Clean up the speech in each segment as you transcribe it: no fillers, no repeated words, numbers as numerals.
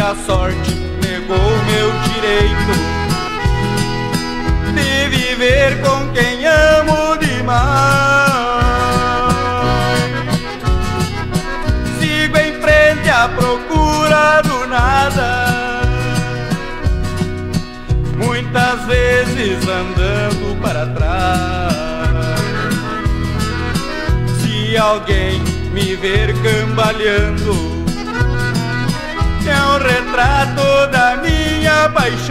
a sorte negou meu direito de viver com quem amo demais. Sigo em frente à procura do nada, muitas vezes andando para trás. Se alguém me ver cambaleando, é um retrato da minha paixão.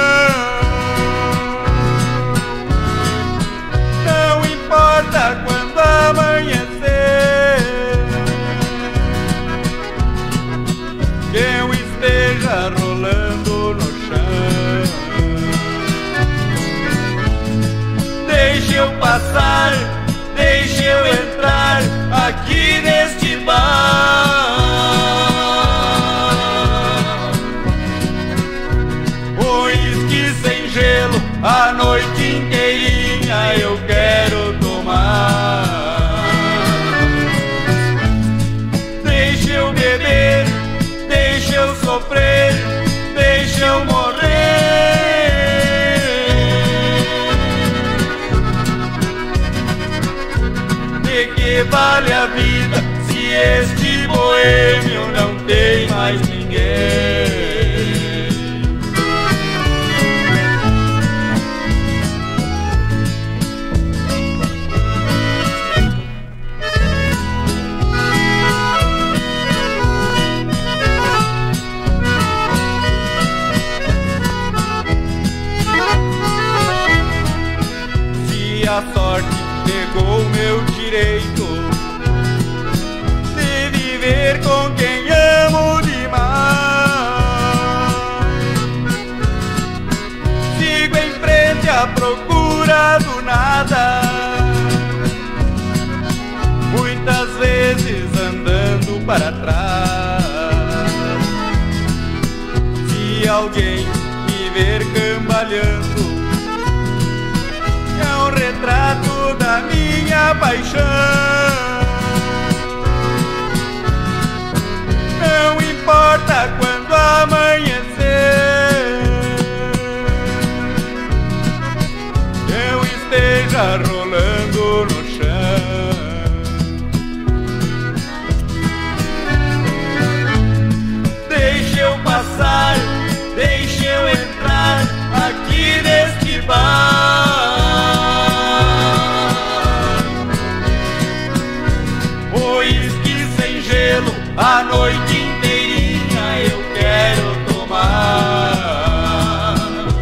Não importa quando amanhecer, que eu esteja rolando no chão. Deixe eu passar, deixe eu entrar aqui neste bar. A noite inteirinha eu quero tomar. Deixa eu beber, deixa eu sofrer, deixa eu morrer. De que vale a vida se este boêmio não tem mais ninguém? A sorte pegou meu direito de viver com quem amo demais. Sigo em frente à procura do nada, muitas vezes andando para trás. Se alguém me ver cambaleando, é um retrato da minha paixão. Não importa quando amanhecer, eu esteja rolando no chão. Deixe eu passar, deixe eu entrar aqui neste bar. A noite inteirinha eu quero tomar.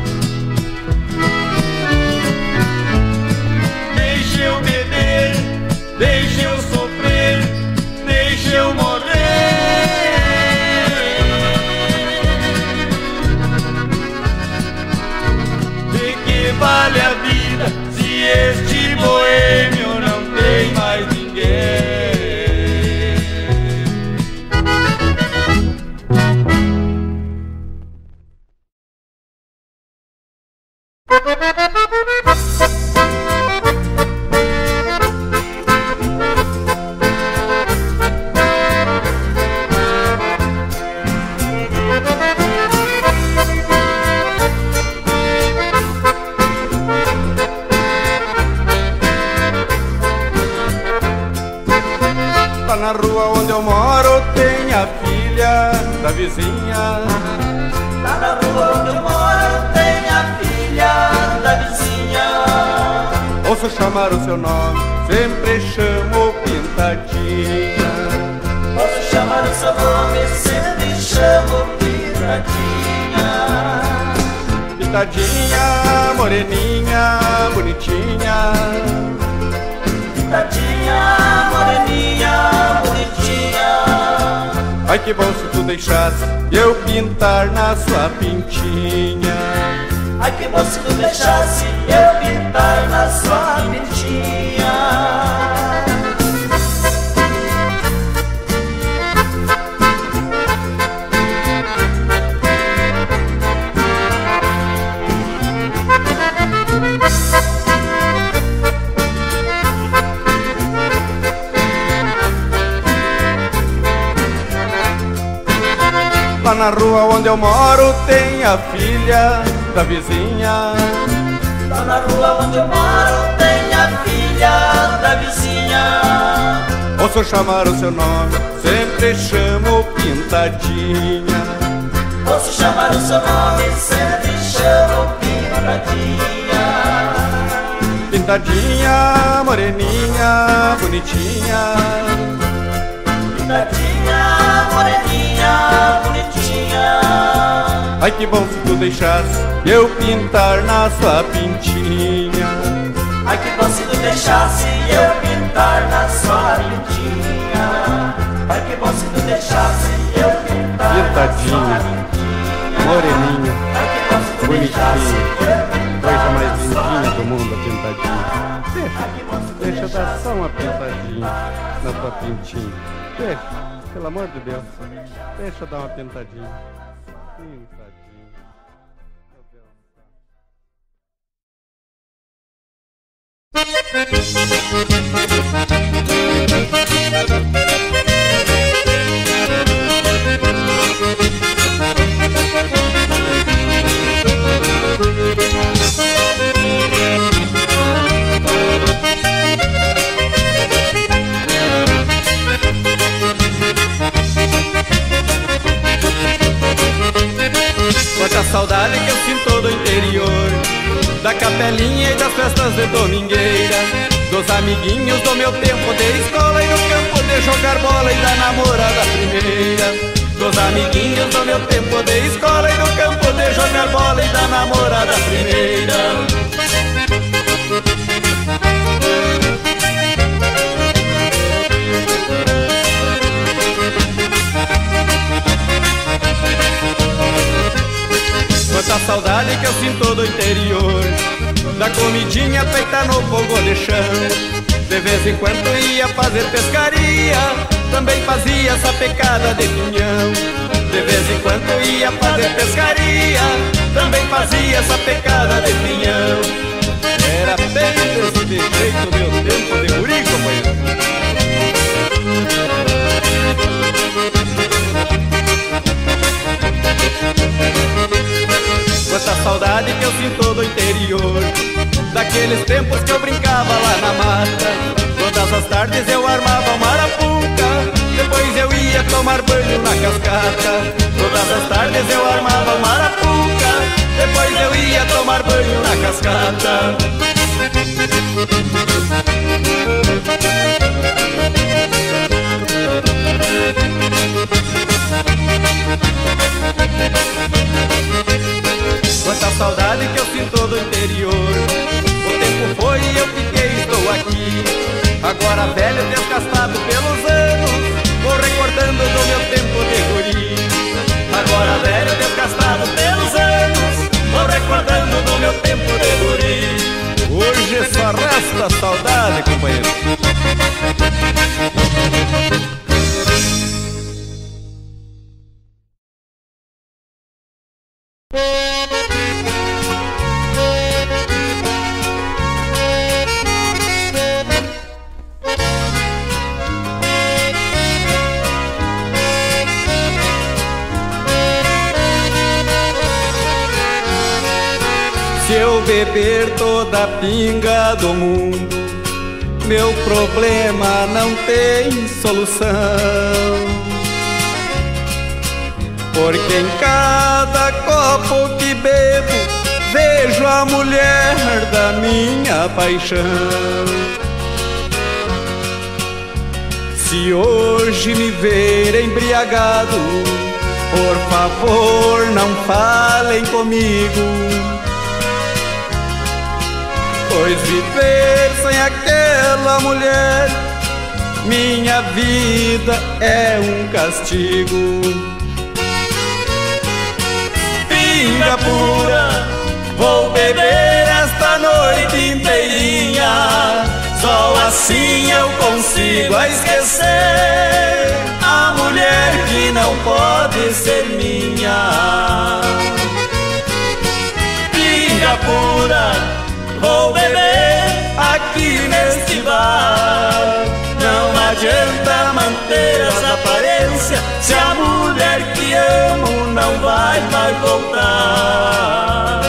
Deixa eu beber, deixa eu sofrer, deixa eu morrer. De que vale a vida se este boêmio não tem mais ninguém? Lá na rua onde eu moro tem a filha da vizinha. Lá na rua onde eu moro tem a filha da vizinha. Ouço chamar o seu nome, sempre chamo Pintadinha. Ouço chamar o seu nome, sempre chamo Pintadinha. Pintadinha, moreninha, bonitinha. Pintadinha, moreninha, bonitinha. Ai que bom se tu deixasse eu pintar na sua pintinha. Ai que bom se tu deixasse eu pintar na sua pintinha. Lá na rua onde eu moro tem a filha da vizinha. Lá na rua onde eu moro tem a filha da vizinha. Ouço chamar o seu nome, sempre chamo Pintadinha. Ouço chamar o seu nome, sempre chamo Pintadinha. Pintadinha, moreninha, bonitinha. Pintadinha, moreninha, bonitinha. Ai que bom se tu deixasse eu pintar na sua pintinha. Ai que bom se tu deixasse eu pintar na sua pintinha. Ai que bom se tu deixasse eu pintar Pintadinha, na sua pintinha. moreninha, Ai que bom se tu bonitinha, deixasse eu pintar coisa mais na sua lindinha do mundo, a pintadinha. Ai que bom se tu Deixa eu dar deixasse só uma eu pintadinha pintar na tua pintinha. Deixa, pelo amor de Deus. Deixa eu dar uma pintadinha. Pintadinha. Meu Deus Quanta saudade que eu sinto do interior, da capelinha e das festas de domingueira, dos amiguinhos do meu tempo de escola e no campo de jogar bola e da namorada primeira. Dos amiguinhos do meu tempo de escola e no campo de jogar bola e da namorada primeira. Quanta saudade que eu sinto do interior, da comidinha feita no fogo de chão. De vez em quando ia fazer pescaria, também fazia sapecada de pinhão. De vez em quando ia fazer pescaria, também fazia sapecada de pinhão. Era bem desse jeito meu tempo de guri, companheiro. Quanta saudade que eu sinto do interior, daqueles tempos que eu brincava lá na mata. Todas as tardes eu armava uma arapuca, depois eu ia tomar banho na cascata. Todas as tardes eu armava uma arapuca, depois eu ia tomar banho na cascata. Quanta saudade que eu sinto do interior, o tempo foi e eu fiquei, estou aqui. Agora velho, desgastado pelos anos, vou recordando do meu tempo de guri. Agora velho, desgastado pelos anos, vou recordando do meu tempo de guri. Hoje só resta saudade, companheiro. Se eu beber toda a pinga do mundo, meu problema não tem solução. Porque em cada copo que bebo, vejo a mulher da minha paixão. Se hoje me ver embriagado, por favor não falem comigo. Pois viver sem aquela mulher, minha vida é um castigo. Pinga pura, vou beber esta noite inteirinha, só assim eu consigo esquecer a mulher que não pode ser minha. Pinga pura, vou beber aqui neste bar. Não adianta manter essa aparência se a mulher mulher que amo não vai mais voltar.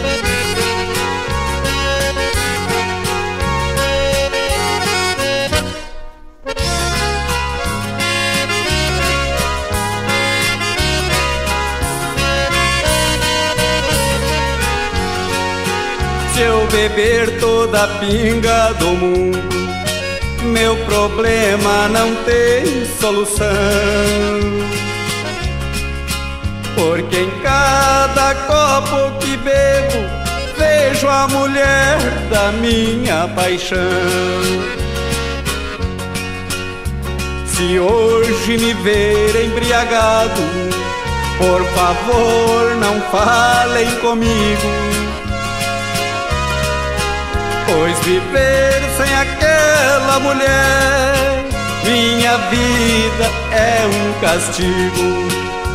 Se eu beber toda a pinga do mundo, meu problema não tem solução, porque em cada copo que bebo vejo a mulher da minha paixão. Se hoje me ver embriagado, por favor não falem comigo, pois viver sem aquela mulher, minha vida é um castigo.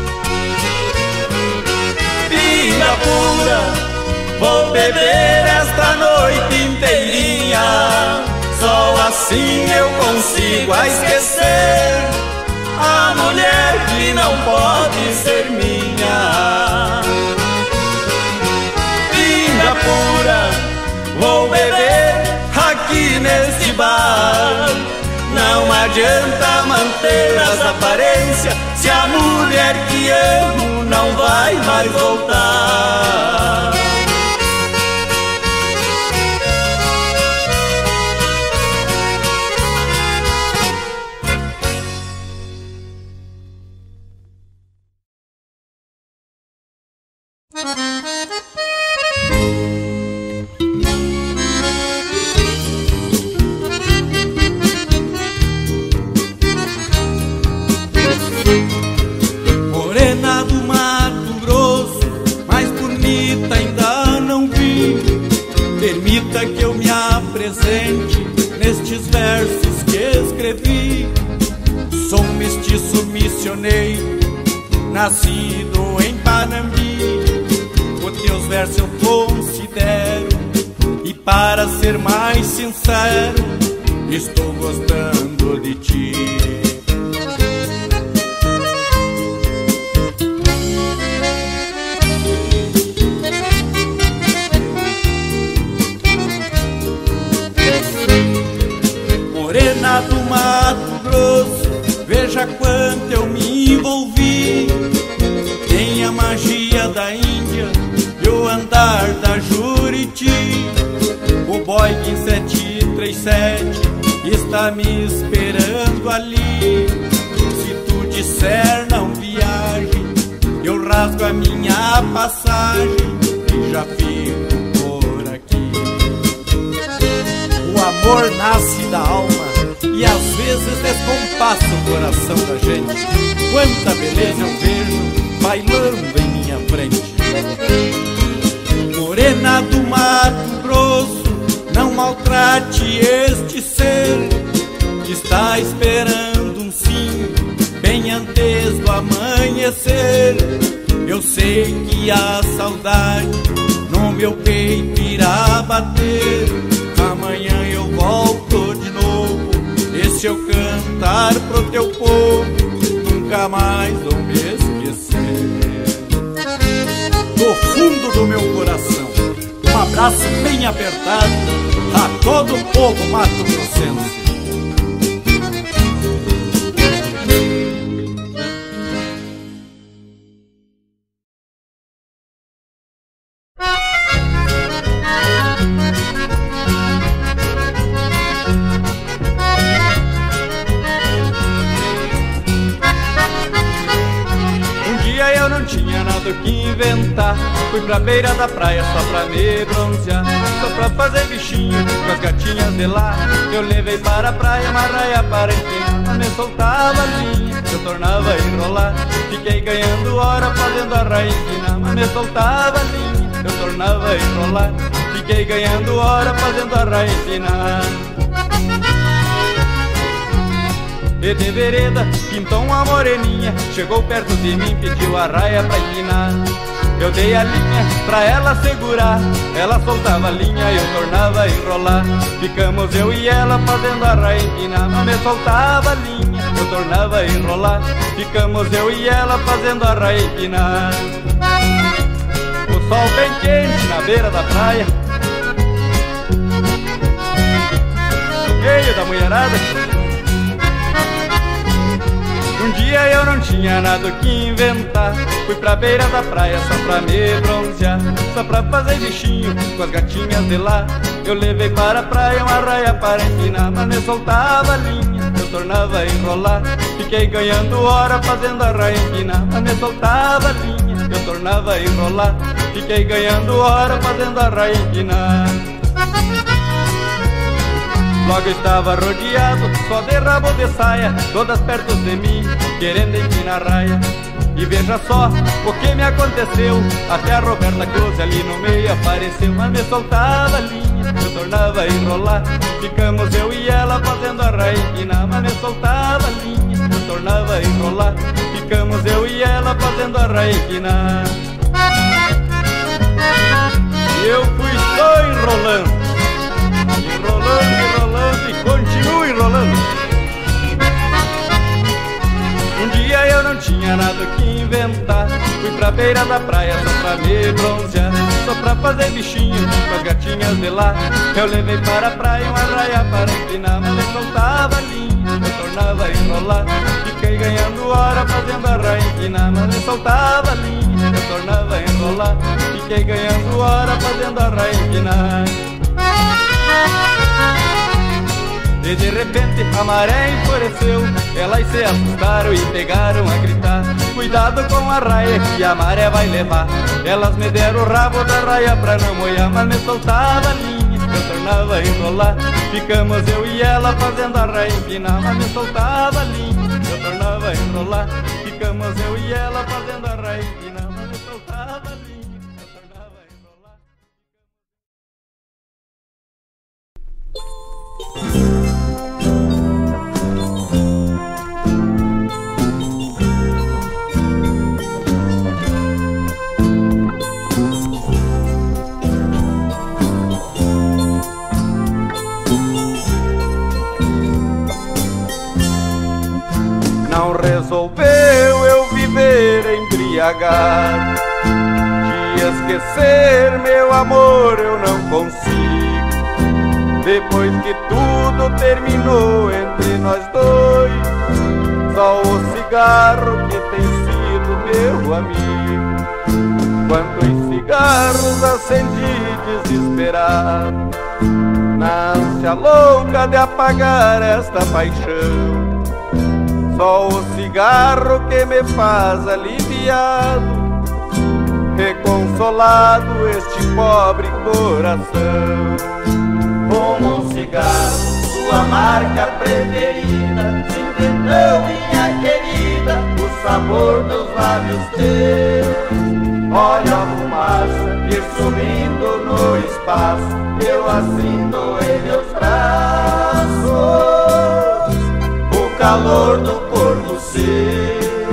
Pinga pura, vou beber esta noite inteirinha, só assim eu consigo esquecer a mulher que não pode ser minha. Pinga pura, vou beber aqui neste bar. Não adianta manter as aparências se a mulher que amo não vai mais voltar. Morena do Mato Grosso, mais bonita ainda não vi. Permita que eu me apresente nestes versos que escrevi. Sou um mestiço missioneiro, nascido em Panambi. Os teus versos eu considero, e para ser mais sincero, estou gostando de ti. Morena do Mato Grosso, veja quanto eu me envolvi. Tem a magia da Índia e o andar da Juriti. O Boeing 737 está me esperando ali. Se tu disser não viaje, eu rasgo a minha passagem e já fico por aqui. O amor nasce da alma e às vezes descompassa o coração da gente. Quanta beleza eu vejo bailando em minha frente. Morena do Mato Grosso, não maltrate este ser que está esperando um sim bem antes do amanhecer. Eu sei que a saudade no meu peito irá bater. Amanhã eu volto de novo, e se eu cantar pro teu povo, nunca mais vou me esquecer. Do fundo do meu coração, um abraço bem apertado a todo o povo mato-grossense. Que inventar, fui pra beira da praia só pra me bronzear, só pra fazer bichinho com as gatinhas de lá. Eu levei para a praia uma raia para empinar, me soltava a linha, eu tornava a enrolar. Fiquei ganhando hora fazendo a raia empinar, mas me soltava a linha, eu tornava a enrolar. Fiquei ganhando hora fazendo a raia empinar. E de vereda pintou uma moreninha, chegou perto de mim, pediu a raia pra empinar. Eu dei a linha pra ela segurar, ela soltava a linha e eu tornava a enrolar. Ficamos eu e ela fazendo a rainha, mas me soltava a linha, eu tornava a enrolar. Ficamos eu e ela fazendo a rainha. O sol bem quente na beira da praia, no meio da mulherada. Um dia eu não tinha nada que inventar, fui pra beira da praia só pra me bronzear, só pra fazer bichinho com as gatinhas de lá. Eu levei para a praia uma raia para empinar, mas me soltava a linha, eu tornava a enrolar. Fiquei ganhando hora fazendo a raia empinar, mas me soltava a linha, eu tornava a enrolar. Fiquei ganhando hora fazendo a raia empinar. Logo estava rodeado só de rabo de saia, todas perto de mim, querendo empinar raia. E veja só o que me aconteceu, até a Roberta Cruz ali no meio apareceu. Mas me soltava a linha, eu tornava a enrolar. Ficamos eu e ela fazendo a raia empinar, mas me soltava a linha, eu tornava a enrolar. Ficamos eu e ela fazendo a raia empinar. E eu fui só enrolando, enrolando, enrolando e continuo enrolando. Um dia eu não tinha nada que inventar, fui pra beira da praia só pra me bronzear, só pra fazer bichinho com as gatinhas de lá. Eu levei para a praia uma raia para empinar, mas eu soltava a linha, eu tornava a enrolar. Fiquei ganhando hora fazendo a raia empinar, mas eu soltava a linha, eu tornava a enrolar. Fiquei ganhando hora fazendo a raia empinar. E de repente a maré enfureceu, elas se assustaram e pegaram a gritar: cuidado com a raia que a maré vai levar. Elas me deram o rabo da raia pra não molhar, mas me soltava a linha, eu tornava a enrolar. Ficamos eu e ela fazendo a raia empinar, mas me soltava a linha, eu tornava a enrolar. Ficamos eu e ela fazendo a raia empinar, mas me soltava a linha, eu tornava a enrolar. Não resolveu eu viver embriagado, de esquecer meu amor eu não consigo. Depois que tudo terminou entre nós dois, só o cigarro que tem sido meu amigo. Quantos cigarros acendi desesperado, na ânsia louca de apagar esta paixão. Só o cigarro que me faz aliviado, reconsolado este pobre coração. Como um cigarro, sua marca preferida, sinto então, minha querida, o sabor dos lábios teus. Olha a fumaça ir subindo no espaço, eu assim dou em meus braços o calor do corpo seu.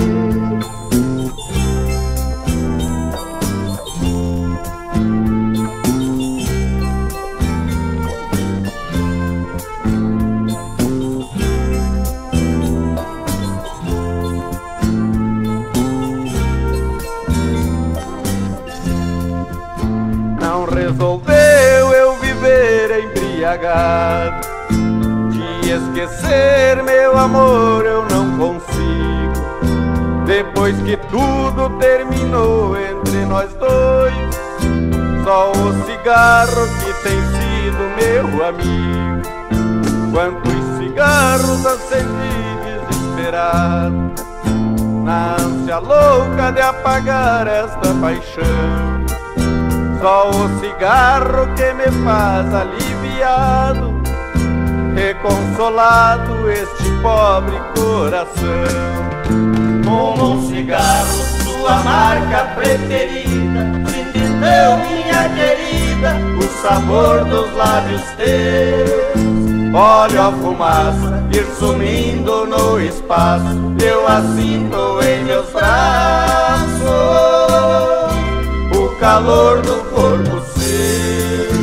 Resolveu eu viver embriagado, de esquecer meu amor eu não consigo. Depois que tudo terminou entre nós dois, só o cigarro que tem sido meu amigo. Quantos cigarros acendi desesperado, na ânsia louca de apagar esta paixão. Só o cigarro que me faz aliviado, reconsolado este pobre coração. Como um cigarro, sua marca preferida, sinto então, minha querida, o sabor dos lábios teus. Olho a fumaça ir sumindo no espaço, eu assim dou em meus braços calor do corpo seu.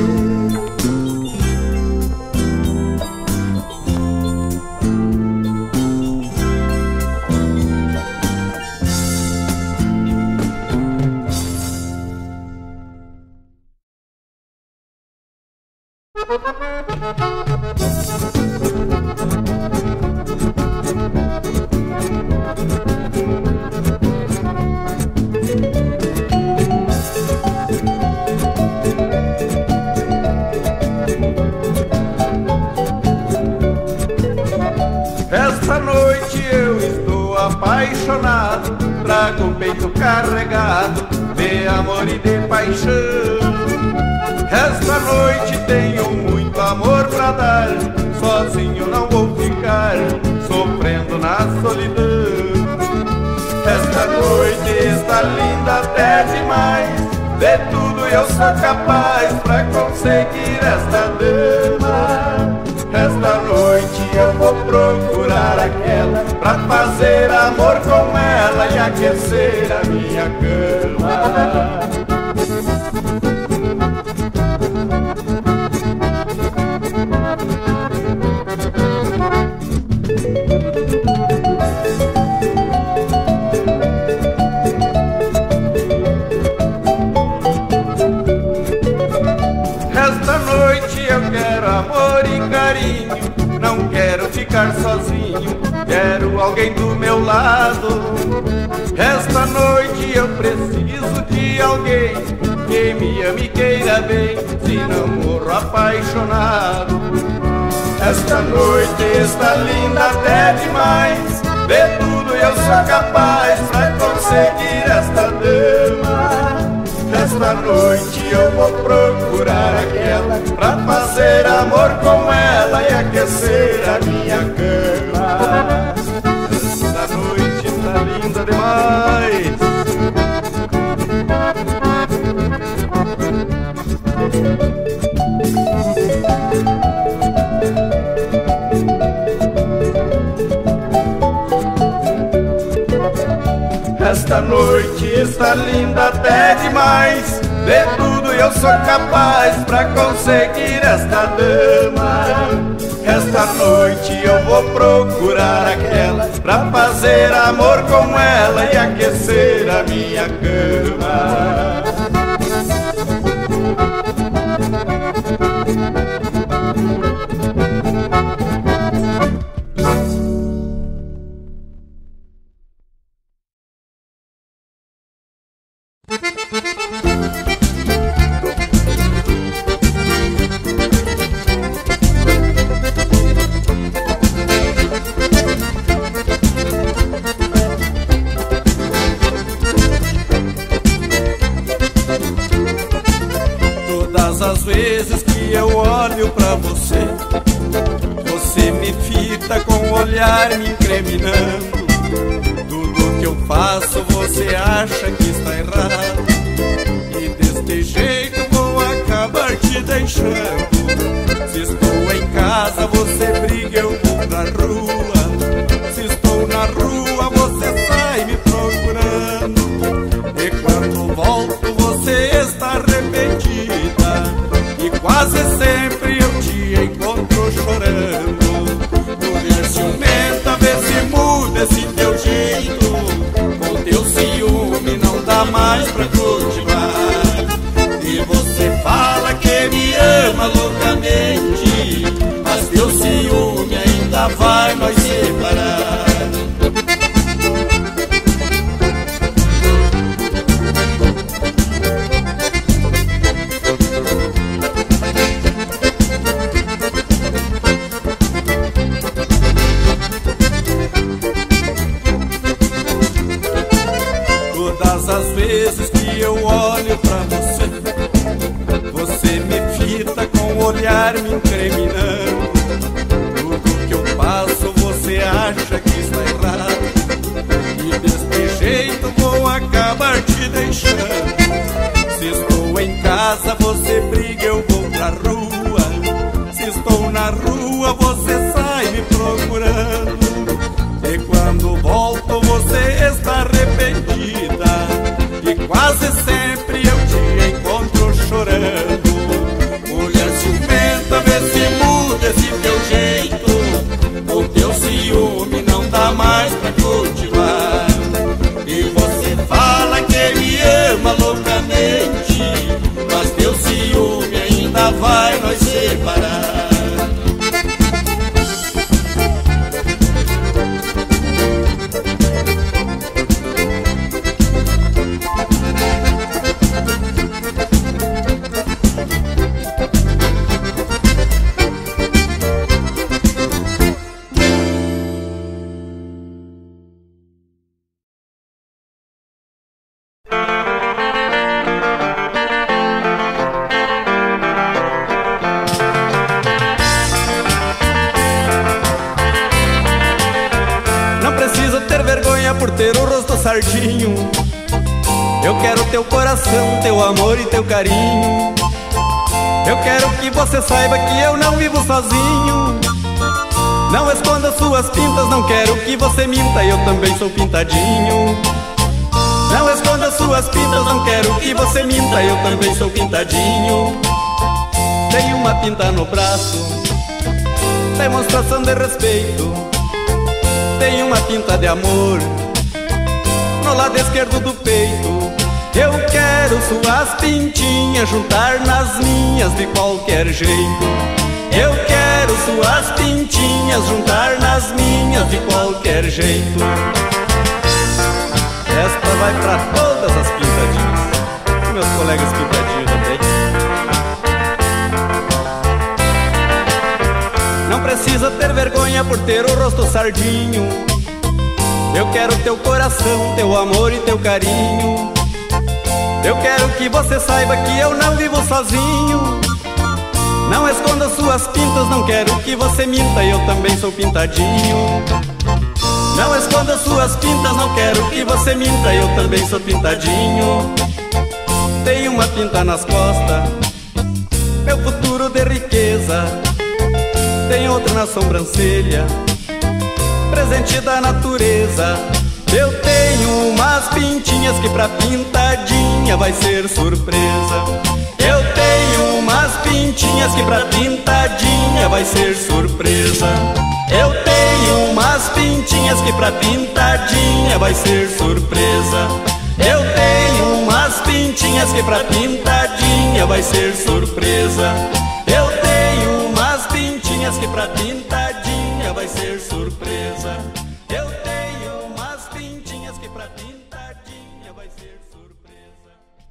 Esta noite eu estou apaixonado, trago o peito carregado de amor e de paixão. Esta noite tenho muito amor pra dar, sozinho não vou ficar, sofrendo na solidão. Esta noite está linda até demais, de tudo eu sou capaz pra conseguir esta dama. Esta noite eu vou procurar aquela pra fazer amor com ela e aquecer a minha cama. Esta noite eu quero amor e carinho, não quero ficar sozinho, quero alguém do meu lado. Esta noite eu preciso de alguém que me ame e queira bem, senão morro apaixonado. Esta noite está linda até demais, de tudo eu sou capaz pra conseguir esta dama. Esta noite eu vou procurar aquela pra fazer amor com ela e aquecer a minha cama. Esta noite está linda demais. Esta noite está linda até demais, de tudo eu sou capaz pra conseguir esta dama. Esta noite eu vou procurar aquela pra fazer amor com ela e aquecer a minha cama. Todas as vezes que eu olho pra você, você me fita com o olhar me incriminando. Tudo que eu faço você acha que está errado, e deste jeito vou acabar te deixando. Se estou em casa você briga, eu vou pra rua. Se estou na rua você sai me procurando, e quando volto você está arrependida, e quase sempre eu te encontro chorando. Mulher ciumenta, vê se muda esse teu jeito, com teu ciúme não dá mais pra cultivar. E você fala que me ama loucamente, mas teu ciúme ainda vai nós separar. Todas as vezes que eu olho pra você, você me fita com o olhar me incriminando. Tudo que eu faço você acha que está errado, e deste jeito vou acabar te deixando. Se estou em casa você briga, eu vou pra rua. Se estou na rua você sai me procurando, e quando volto você está arrependida, e quase sempre eu te precisa ter vergonha por ter o rosto sardinho. Eu quero teu coração, teu amor e teu carinho. Eu quero que você saiba que eu não vivo sozinho. Não esconda suas pintas, não quero que você minta, eu também sou pintadinho. Não esconda suas pintas, não quero que você minta, eu também sou pintadinho. Tenho uma pinta no braço, demonstração de respeito. Tenho uma pinta de amor no lado esquerdo do peito. Eu quero suas pintinhas juntar nas minhas de qualquer jeito. Eu quero suas pintinhas juntar nas minhas de qualquer jeito. Esta vai pra todas as pintadinhas, meus colegas pintadinhos também. Não precisa ter vergonha por ter o rosto sardinho. Eu quero teu coração, teu amor e teu carinho. Eu quero que você saiba que eu não vivo sozinho. Não esconda suas pintas, não quero que você minta, eu também sou pintadinho. Não esconda suas pintas, não quero que você minta, eu também sou pintadinho. Tenho uma pinta nas costas, meu futuro de riqueza. Tem outra na sobrancelha, presente da natureza. Eu tenho umas pintinhas que pra pintadinha vai ser surpresa. Eu tenho umas pintinhas que pra pintadinha vai ser surpresa. Eu tenho umas pintinhas que pra pintadinha vai ser surpresa. Eu tenho umas pintinhas que pra pintadinha vai ser surpresa. Eu tenho umas pintinhas que pra pintadinha vai ser surpresa. Eu tenho umas pintinhas que pra pintadinha vai ser surpresa.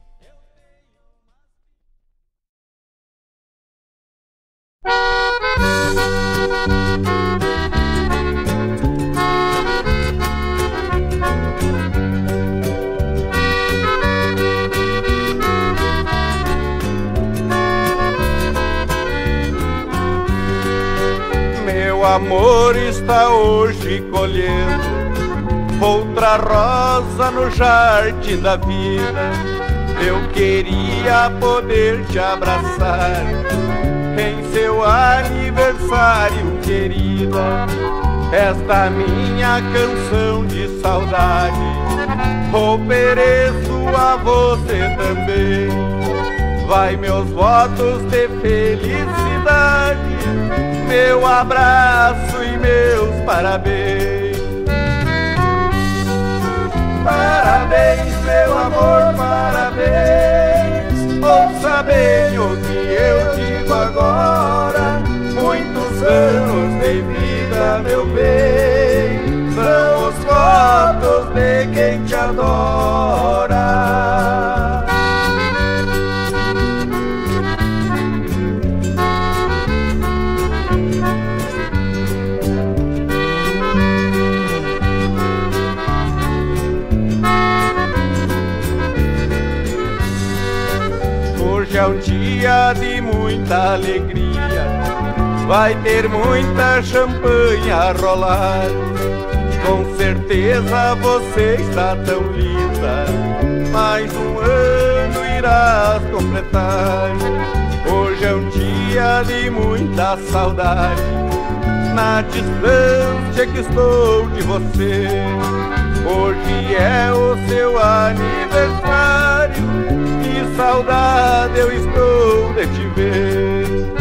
Meu amor está hoje colhendo outra rosa no jardim da vida. Eu queria poder te abraçar em seu aniversário, querida. Esta minha canção de saudade ofereço a você também. Vai meus votos de felicidade, meu abraço e meus parabéns. Parabéns, meu amor, parabéns. Ouça bem o que eu digo agora. Muitos anos de vida, meu bem, são os votos de quem te adora. Hoje é um dia de muita alegria, vai ter muita champanhe a rolar. Com certeza você está tão linda, mais um ano irás completar. Hoje é um dia de muita saudade, na distância que estou de você. Hoje é o seu aniversário, que saudade eu estou de te ver.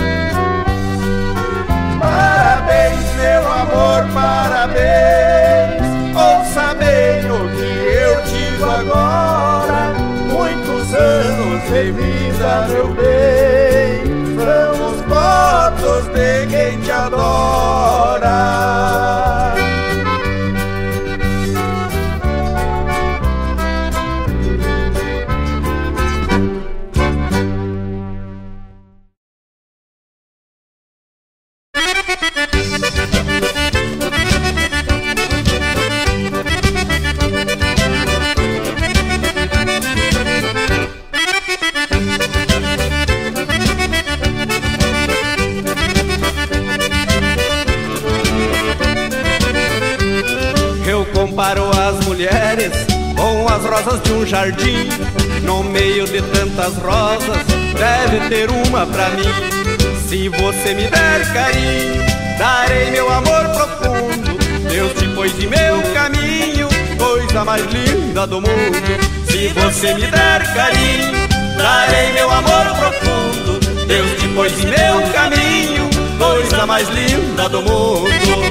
Parabéns, meu amor, parabéns. Ouça bem o que eu digo agora. Muitos anos de vida, meu bem, são os votos de quem te adora. mulheres com as rosas de um jardim. No meio de tantas rosas deve ter uma pra mim. Se você me der carinho, darei meu amor profundo. Deus te pôs em meu caminho, coisa mais linda do mundo. Se você me der carinho, darei meu amor profundo. Deus te pôs em meu caminho, coisa mais linda do mundo.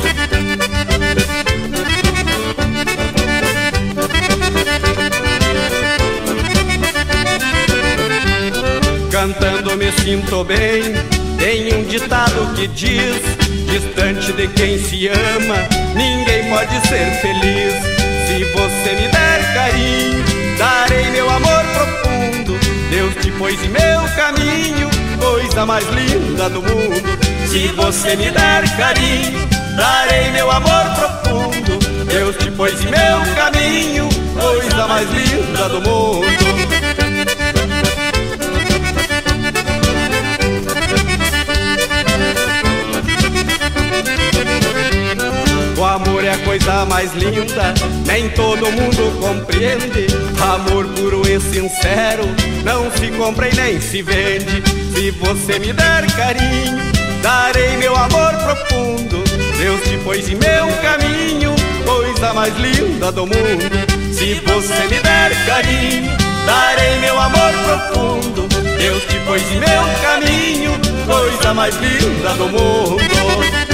Cantando me sinto bem. Tem um ditado que diz: distante de quem se ama, ninguém pode ser feliz. Se você me der carinho, darei meu amor profundo. Deus te pôs em meu caminho, coisa mais linda do mundo. Se você me der carinho, darei meu amor profundo. Deus te pôs em meu caminho, coisa mais linda do mundo. O amor é a coisa mais linda, nem todo mundo compreende. Amor puro e sincero, não se compra e nem se vende. Se você me der carinho, darei meu amor profundo. Deus te pôs em meu caminho, coisa mais linda do mundo. Se você me der carinho, darei meu amor profundo. Deus te pôs em meu caminho, coisa mais linda do mundo.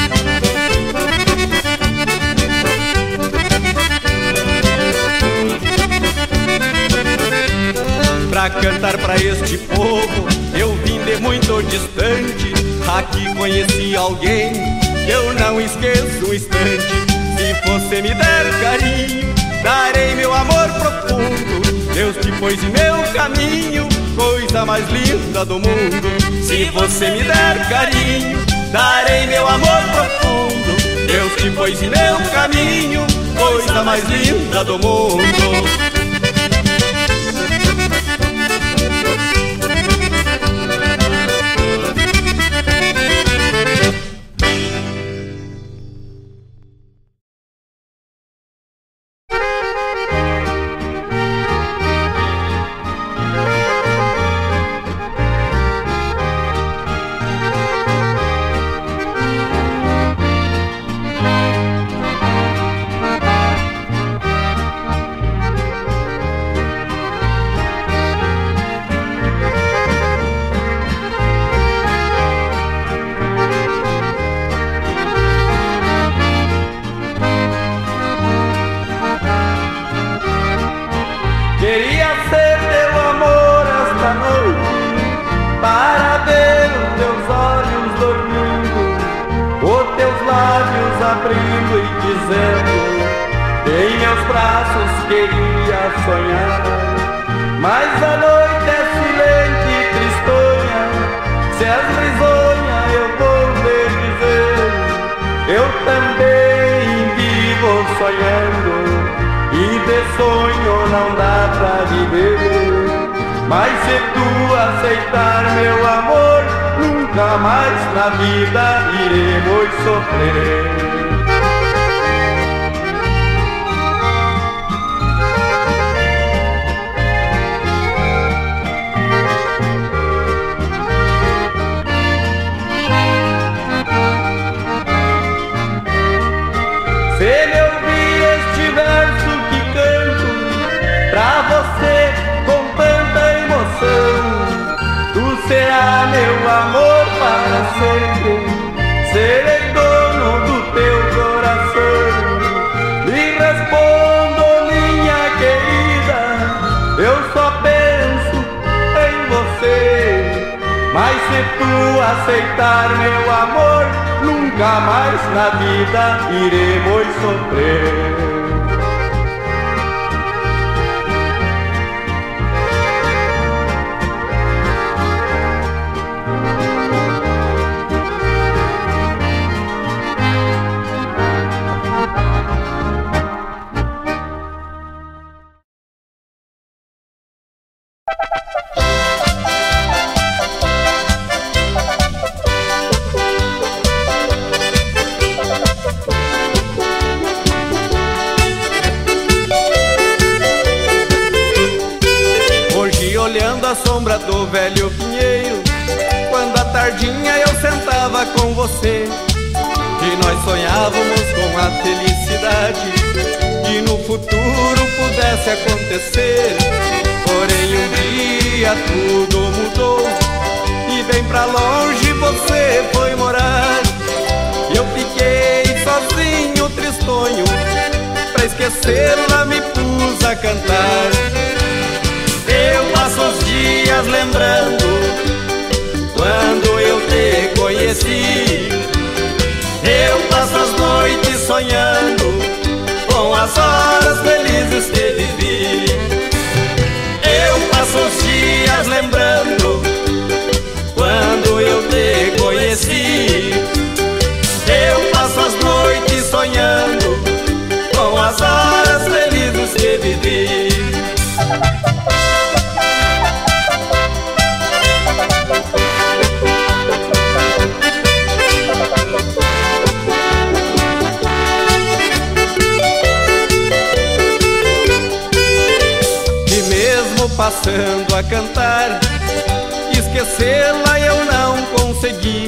Pra cantar pra este povo, eu vim de muito distante. Aqui conheci alguém que eu não esqueço um instante. Se você me der carinho, darei meu amor profundo. Deus te pôs em meu caminho, coisa mais linda do mundo. Se você me der carinho, darei meu amor profundo. Deus te pôs em meu caminho, coisa mais linda do mundo. abrindo e dizendo que em meus braços queria sonhar. Mas a noite é silente e tristonha, se és risonha eu vou te dizer, eu também vivo sonhando e de sonho não dá pra viver. Mas se tu aceitar meu amor, nunca mais na vida iremos sofrer. Se me ouvir este verso que canto pra você com tanta emoção, tu serás meu amor para sempre, serei dono do teu coração. Me respondo, minha querida, eu só penso em você. Mas se tu aceitar meu amor, nunca mais na vida iremos sofrer. sombra do velho pinheiro, quando à tardinha eu sentava com você, e nós sonhávamos com a felicidade que no futuro pudesse acontecer. Porém um dia tudo mudou e bem pra longe você foi morar. Eu fiquei sozinho, tristonho, pra esquecê-la me pus a cantar. Eu passo os dias lembrando quando eu te conheci. Eu passo as noites sonhando com as horas felizes que vivi. Eu passo os dias lembrando quando eu te conheci. Eu passo as noites sonhando com as horas felizes que vivi. E mesmo passando a cantar, esquecê-la eu não consegui.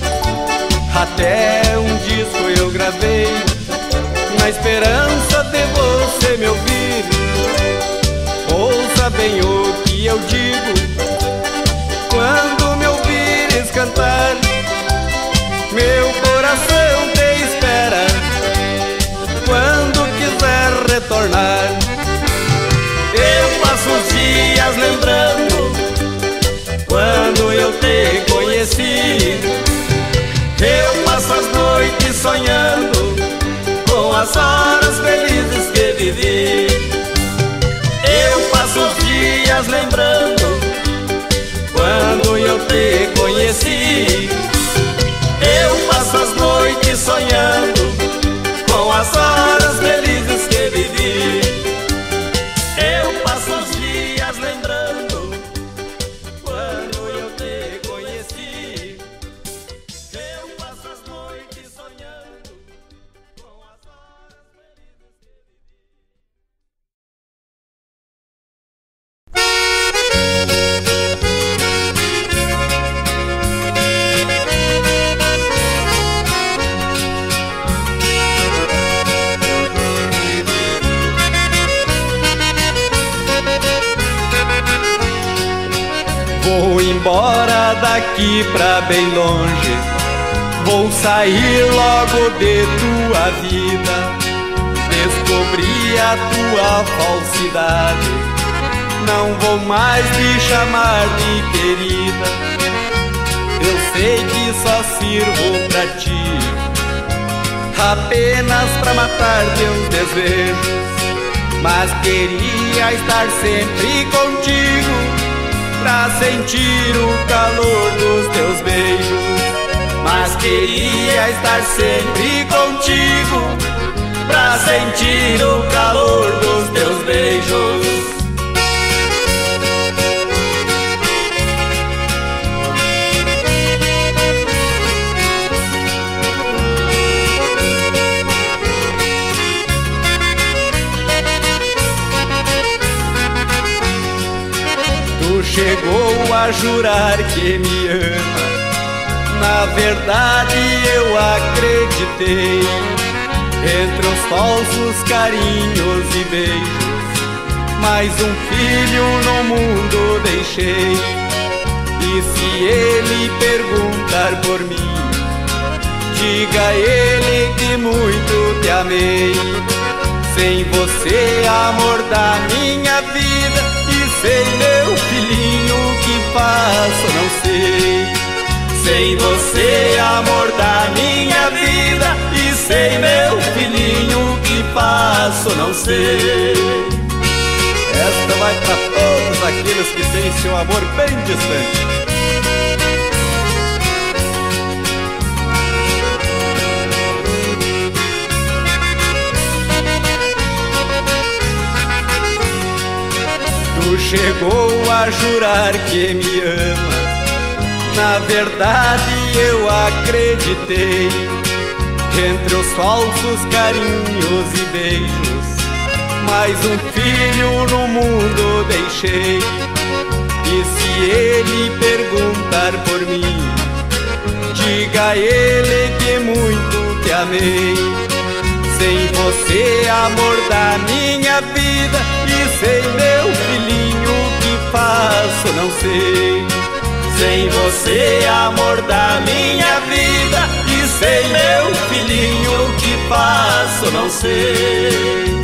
Até um disco eu gravei, na esperança de você me ouvir. Ouça bem o que eu digo quando me ouvires cantar. Meu coração te espera quando quiser retornar. Eu passo os dias lembrando quando eu te conheci. Eu passo as noites sonhando com as horas felizes que vivi. Eu passo os dias lembrando quando eu te conheci. Eu passo as noites sonhando com as horas felizes que vivi. Eu passo os dias lembrando quando eu te conheci. Eu passo as noites sonhando com as horas felizes que vivi. Vou embora daqui pra bem longe, vou sair logo de tua vida. Descobri a tua falsidade, não vou mais te chamar de querida. Eu sei que só sirvo pra ti, apenas pra matar teus desejos. Mas queria estar sempre contigo, pra sentir o calor dos teus beijos. Mas queria estar sempre contigo, pra sentir o calor dos teus beijos. Chegou a jurar que me ama, na verdade eu acreditei. Entre os falsos carinhos e beijos, mais um filho no mundo deixei. E se ele perguntar por mim, diga a ele que muito te amei. Sem você, amor da minha vida, sem meu filhinho, que faço não sei. Sem você, amor da minha vida, e sem meu filhinho, que faço não sei. Esta vai pra todos aqueles que têm seu amor bem distante. Tu chegou a jurar que me ama, na verdade eu acreditei. Entre os falsos carinhos e beijos, mais um filho no mundo deixei. E se ele perguntar por mim, diga a ele que muito te amei. Sem você, amor da minha vida, e sem meu filhinho, o que faço não sei. Sem você, amor da minha vida, e sem meu filhinho, o que faço não sei.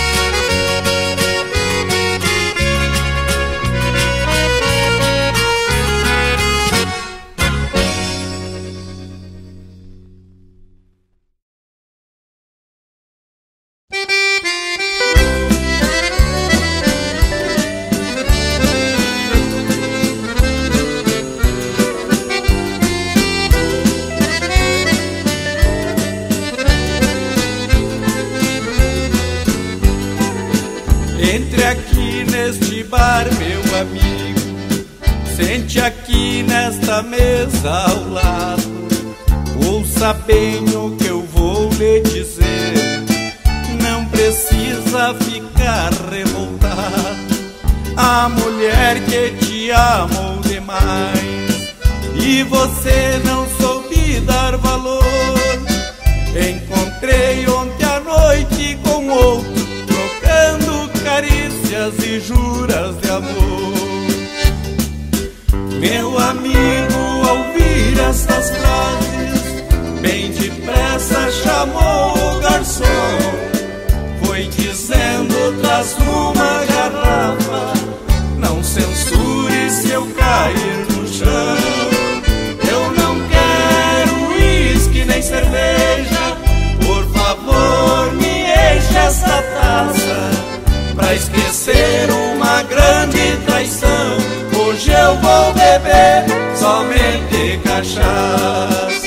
Entre aqui neste bar, meu amigo, sente aqui nesta mesa ao lado. Ouça bem o que eu vou lhe dizer, não precisa ficar revoltado. A mulher que te amou demais e você não soube dar valor. Encontrei ontem à noite com outro, trocando carícias e juras de amor. Meu amigo, ao ouvir estas frases, bem depressa chamou o garçom. Foi dizendo: traz uma garrafa, não censure se eu cair no chão. Eu não quero uísque nem cerveja, por favor me enche essa taça, pra esquecer uma grande traição. Hoje eu vou beber somente cachaça.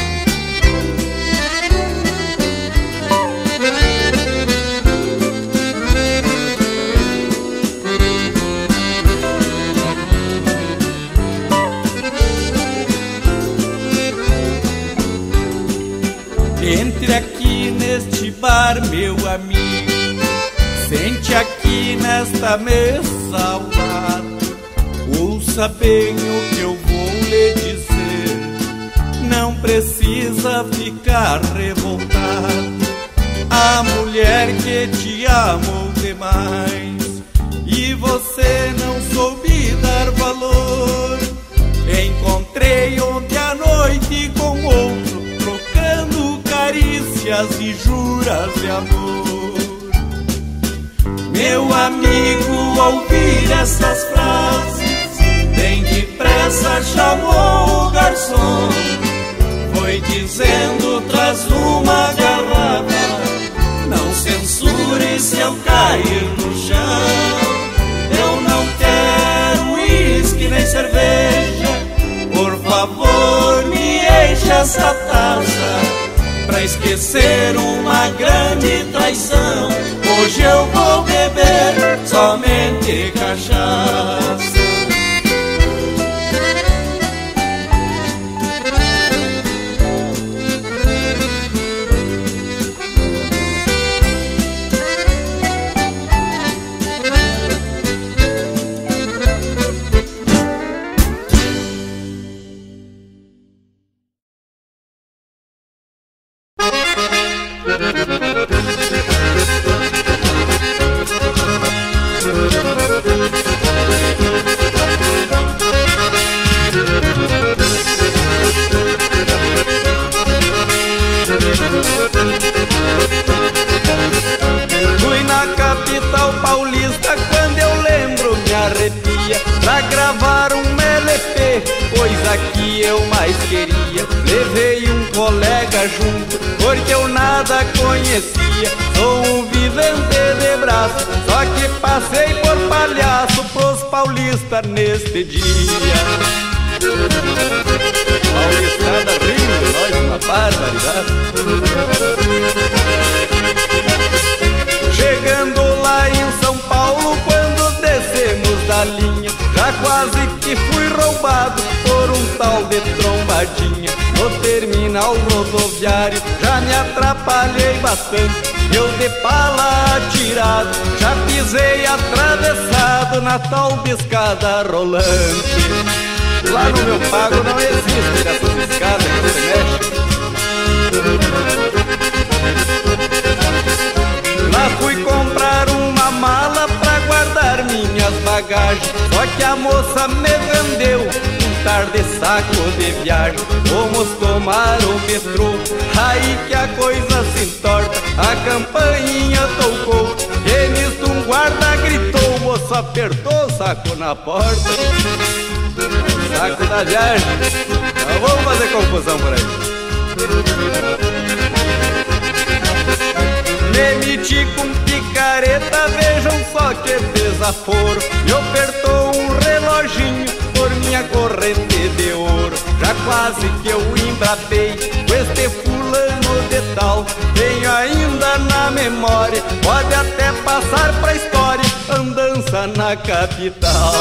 Entre aqui neste bar, meu amigo, sente aqui nesta mesa ao lado. Ouça bem o que eu vou lhe dizer, não precisa ficar revoltado. A mulher que te amou demais e você não soube dar valor. Encontrei ontem à noite com outro, trocando carícias e juras de amor. Meu amigo, ao ouvir essas frases, bem depressa chamou o garçom. Foi dizendo: traz uma garrafa, não censure se eu cair no chão. Eu não quero uísque nem cerveja, por favor me enche essa taça, pra esquecer uma grande traição. Hoje eu vou beber somente cachaça. Fui na capital paulista, quando eu lembro me arrepia, pra gravar um LP, pois aqui eu mais queria. Levei um colega junto, porque eu nada conhecia. Sou um vivente de braço, só que passei por palhaço pros paulistas neste dia. Paulistada rindo, nós uma barbaridade. Chegando lá em São Paulo, quando descemos da linha, já quase que fui roubado por um tal de trombadinha. No terminal rodoviário rodoviário já me atrapalhei bastante. Eu de pala atirado já pisei atravessado na tal biscada rolante. Lá no meu pago não existe essas escadas que você mexe. Lá fui comprar uma mala pra guardar minhas bagagens, só que a moça me vendeu um tar de saco de viagem. Vamos tomar o metrô, aí que a coisa se entorta. A campainha tocou, e nisto um guarda gritou. O moço apertou o saco na porta. Saco da viagem, não vamos fazer confusão por aí. Me meti com picareta, vejam só que desaforo. Me apertou um reloginho por minha corrente de ouro. Já quase que eu embrapei com este fulano de tal. Tenho ainda na memória, pode até passar pra história, andança na capital.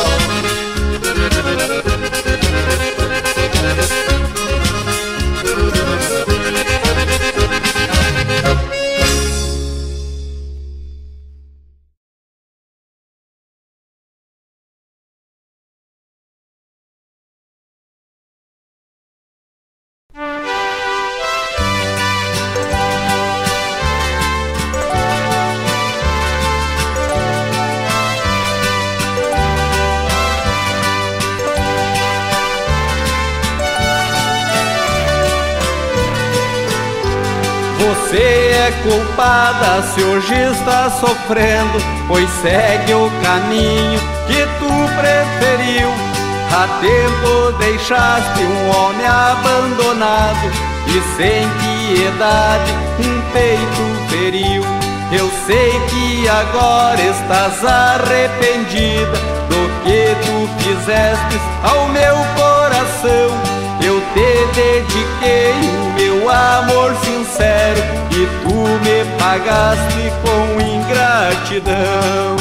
Você é culpada se hoje está sofrendo, pois segue o caminho que tu preferiu. Há tempo deixaste um homem abandonado e sem piedade um peito feriu. Eu sei que agora estás arrependida do que tu fizeste ao meu coração. Eu te dediquei o meu amor sincero e tu me pagaste com ingratidão.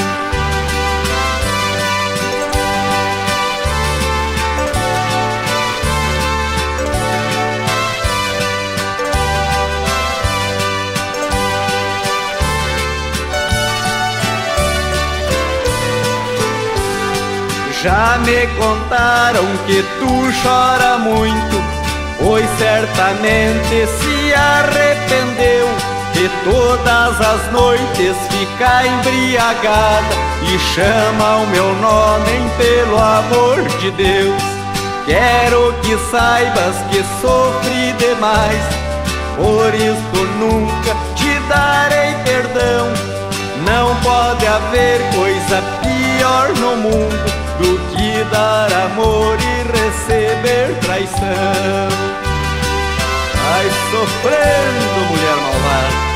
Já me contaram que tu chora muito, pois certamente se arrependeu de todas as noites ficar embriagada e chama o meu nome pelo amor de Deus. Quero que saibas que sofri demais, por isso nunca te darei perdão. Não pode haver coisa pior no mundo do que dar amor e receber traição. Vai sofrendo, mulher malvada.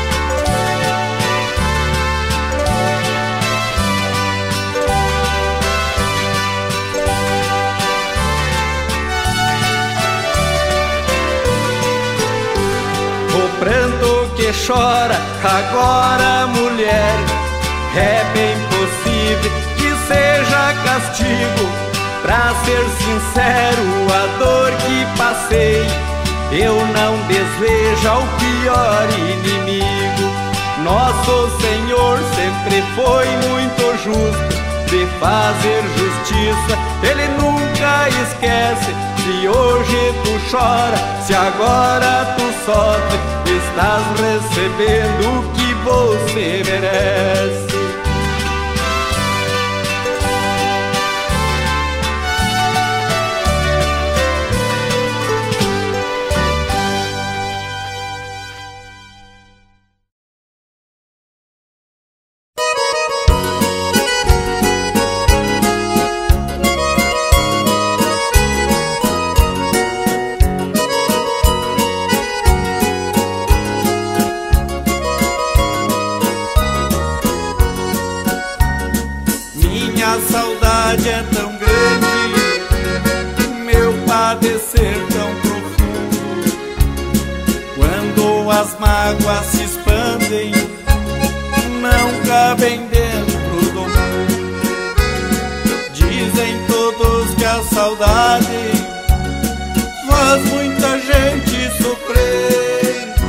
O pranto que chora agora, mulher, é bem possível que seja castigo. Pra ser sincero, a dor que passei eu não desejo ao pior inimigo. Nosso Senhor sempre foi muito justo de fazer justiça, Ele nunca esquece. Se hoje tu chora, se agora tu sofre, estás recebendo o que você merece. É tão grande, meu padecer tão profundo. Quando as mágoas se expandem, não cabem dentro do mundo. Dizem todos que a saudade faz muita gente sofrer.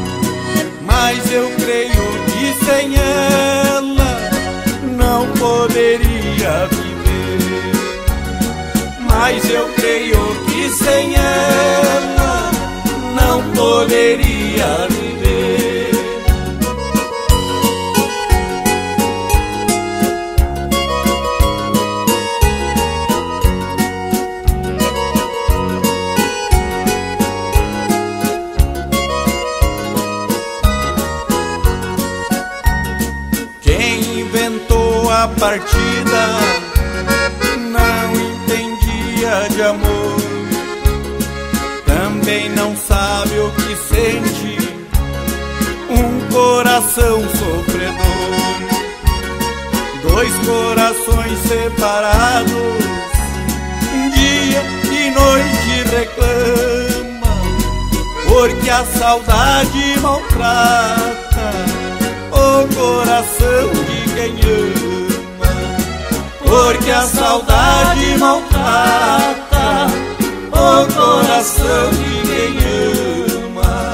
mas eu creio que sem ela não poderia viver. Quem inventou a partida não entendia de amor, também não sabe o que sente um coração sofredor. Dois corações separados, dia e noite reclamam, porque a saudade maltrata o coração de quem ama, porque a saudade maltrata o coração de quem ama.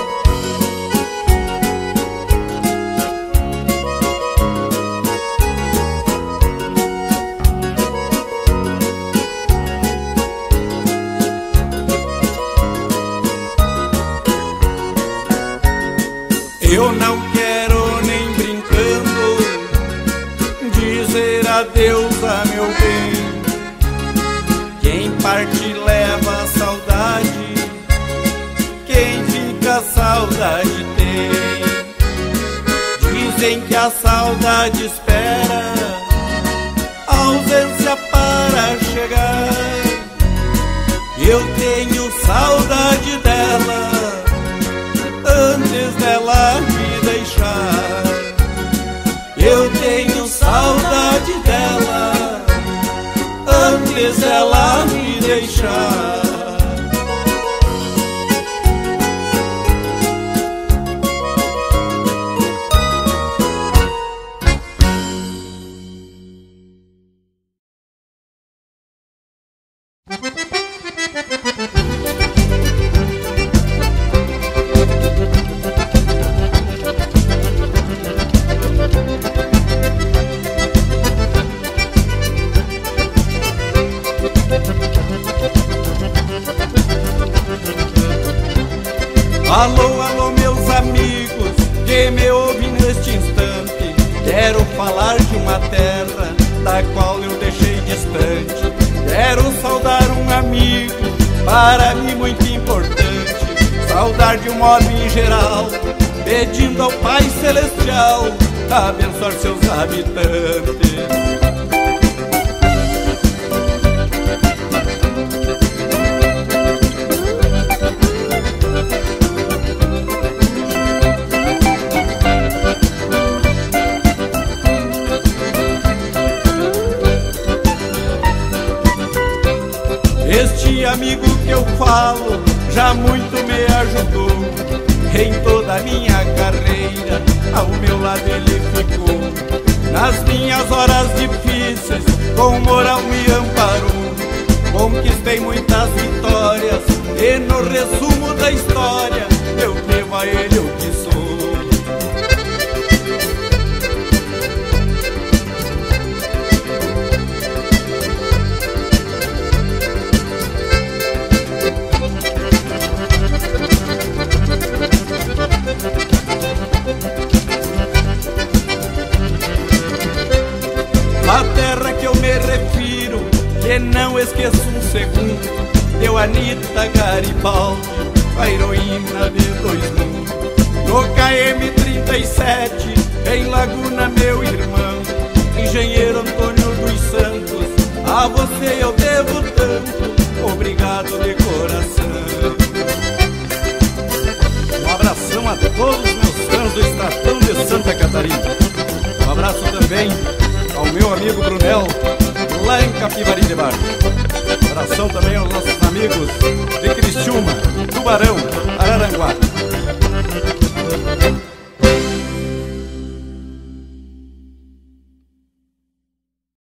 Eu não quero nem brincando dizer adeus a meu bem. Quem parte leva a saudade, quem fica a saudade tem. Dizem que a saudade espera a ausência para chegar. Eu tenho saudade dela antes dela me deixar. Eu tenho saudade dela antes dela me deixar. Alô, alô, meus amigos que me ouvem neste instante. Quero falar de uma terra da qual eu deixei distante. Quero saudar um amigo, para mim muito importante. Saudar de um modo em geral, pedindo ao Pai Celestial abençoar seus habitantes. Este amigo que eu falo já muito me ajudou em toda a minha carreira, ao meu lado ele ficou. Nas minhas horas difíceis, com moral me amparou. Conquistei muitas vitórias e no resumo da história eu devo a ele o que sou. A terra que eu me refiro, que não esqueço um segundo, deu Anita Garibaldi, a heroína de 2 mundos. No KM-37, em Laguna, meu irmão, engenheiro Antônio dos Santos, a você eu devo tanto, obrigado de coração. Um abração a todos os meus fãs do Estratão de Santa Catarina. Um abraço também ao meu amigo Brunel, lá em Capivari de Baixo.